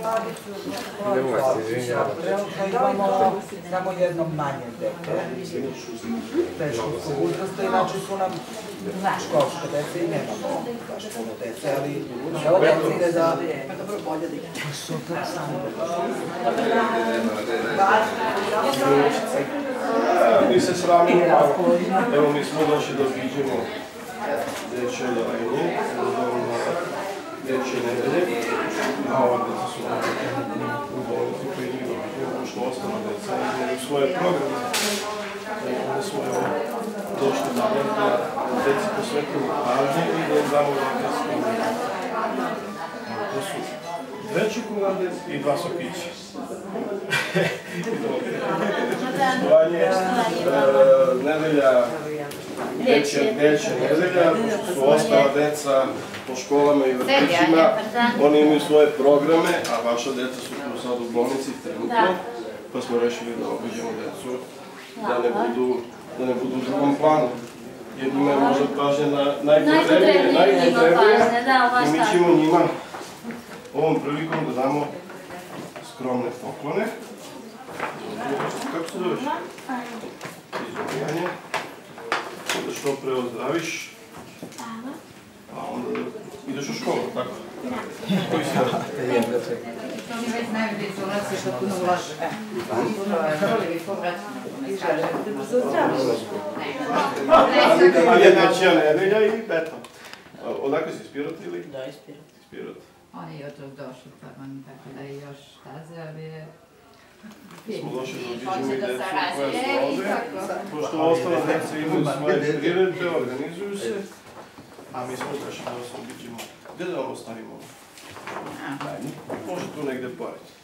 Imamo samo jedno manje dete. Teško mogućnosti, znači su nam školske dece i nemamo baš puno dece, ali ovo djece ide za... Super, samo. Mi se sramimo, evo mi smo došli da vidimo dječje odavanje, dječje nedelje, a ova djeca su u bolnici koji idu u školstvama djeca, imaju svoje programe. Oni smo došli da djeci posvetimo pažnje i da im damo roditeljske uvjete. To su 2 čokolade i 2 sokića. Nedelja, dječja nedelja, su ostala djeca po školama i vrtićima, oni imaju svoje programe, a vaša djeca su tu sad u bolnici trenutno, pa smo rešili da obiđemo djecu, da ne budu u drugom planu. Jer njima je možda pažnja najpotrebnije i mi ćemo njima ovom prilikom da damo skromne poklone. Kako se zoveš? Izumijanje. Da što pre ozdraviš. A onda ideš u školu, tako? Koji si da? Oni već znaju da izolacije što puno ulaže. A dječja nedelja i eto. Odakle si, iz Pirota ili? Da, iz Pirota. Iz Pirota. On je jutro došao tamo, tako da je još taze, ali je... Smo došli da obiđemo i djecu koja su ovdje. Pošto ostala djeca imaju svoje priredbe, organizuju se. A mi smo došli da vas obiđemo. Gdje da vam ostavimo? Može tu negdje pored.